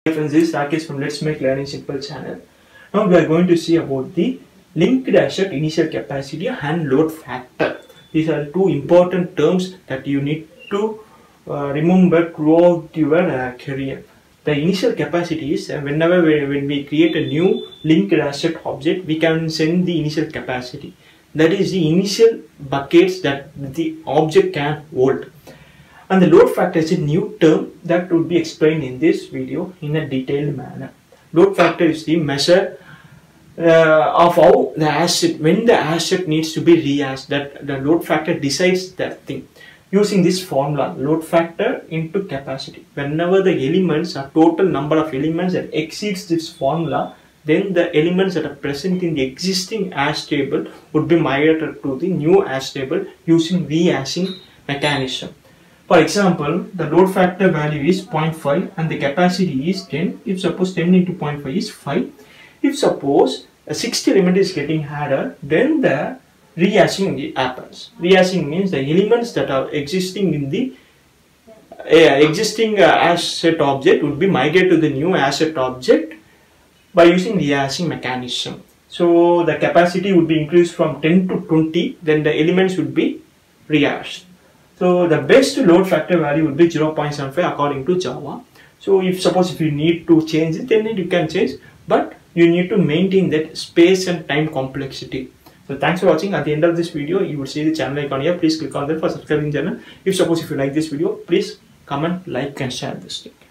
Hi friends, this is Rakesh from Let's Make Learning Simple channel. Now we are going to see about the linked asset initial capacity and load factor. These are two important terms that you need to remember throughout your career. The initial capacity is whenever when we create a new linked asset object, we can send the initial capacity. That is the initial buckets that the object can hold. And the load factor is a new term that would be explained in this video in a detailed manner. Load factor is the measure of how the asset, when the asset needs to be rehashed, that the load factor decides that thing. Using this formula, load factor into capacity. Whenever the elements are total number of elements that exceeds this formula, then the elements that are present in the existing hash table would be migrated to the new hash table using rehashing mechanism. For example, the load factor value is 0.5 and the capacity is 10. If suppose 10 into 0.5 is 5. If suppose a 60 element is getting added, then the rehashing happens. Rehashing means the elements that are existing in the existing asset object would be migrated to the new asset object by using rehashing mechanism. So the capacity would be increased from 10 to 20, then the elements would be rehashed. So the best load factor value would be 0.75 according to Java. So if you need to change it, then you can change, but you need to maintain that space and time complexity. So thanks for watching. At the end of this video, you will see the channel icon here. Please click on that for subscribing channel. If you like this video, please comment, like and share this thing.